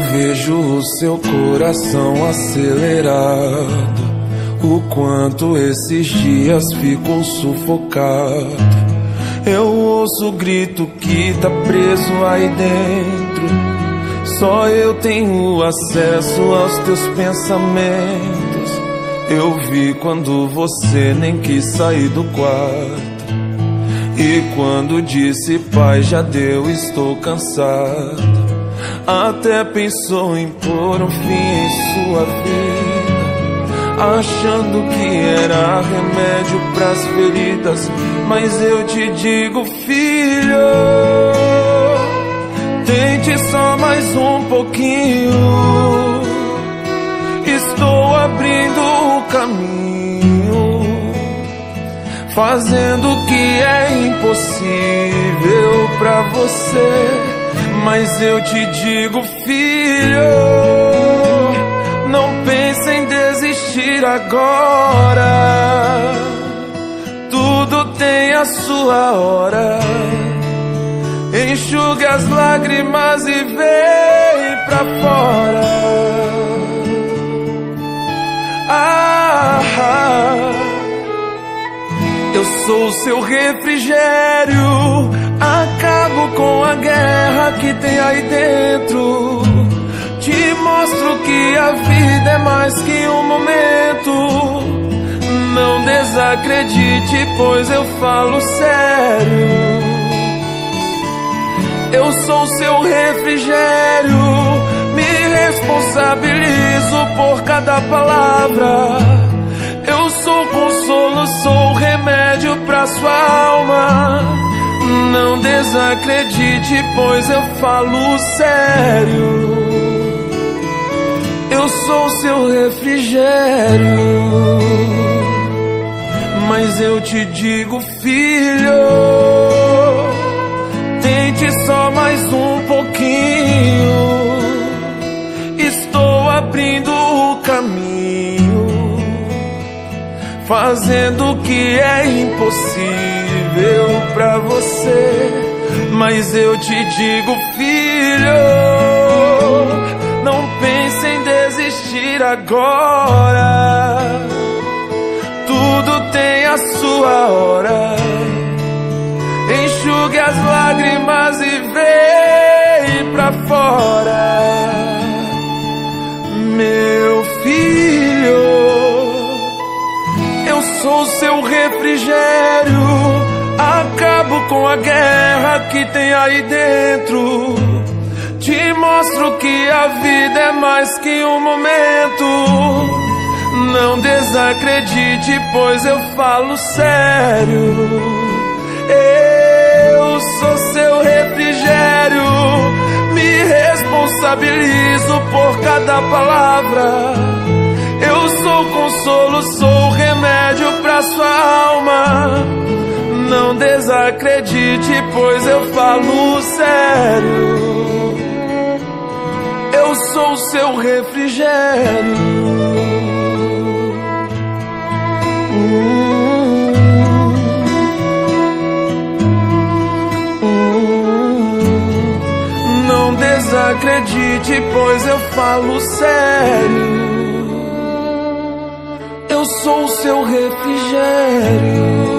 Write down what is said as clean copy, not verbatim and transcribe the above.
vejo o seu coração acelerado, o quanto esses dias ficou sufocado. Eu ouço o grito que tá preso aí dentro. Só eu tenho acesso aos teus pensamentos. Eu vi quando você nem quis sair do quarto. E quando disse pai, já deu, estou cansado. Até pensou em pôr um fim em sua vida, achando que era remédio pras feridas. Mas eu te digo, filho, tente só mais um pouquinho. Estou abrindo o caminho, fazendo o que é impossível pra você. Mas eu te digo, filho, não pense em desistir agora. Tudo tem a sua hora. Enxugue as lágrimas e vem pra fora. Eu sou o seu refrigério, acabo com a guerra que tem aí dentro. Te mostro que a vida é mais que um momento. Não desacredite, pois eu falo sério. Eu sou seu refrigério, me responsabilizo por cada palavra. Eu sou consolo, sou remédio pra sua alma. Não desacredite, pois eu falo sério. Eu sou seu refrigério. Mas eu te digo, filho, tente só mais um pouquinho. Estou abrindo o caminho, fazendo o que é impossível pra você. Mas eu te digo, filho, não pense em desistir agora. Tudo tem a sua hora. Enxugue as lágrimas e vem pra fora. Meu filho, eu sou seu refrigério, acabo com a guerra que tem aí dentro. Te mostro que a vida é mais que um momento. Não desacredite, pois eu falo sério. Eu sou seu refrigério, me responsabilizo por cada palavra. Eu sou consolo, sou remédio pra sua alma. Não desacredite, pois eu falo sério. Eu sou seu refrigério. Não desacredite, pois eu falo sério. Eu sou o seu refrigério.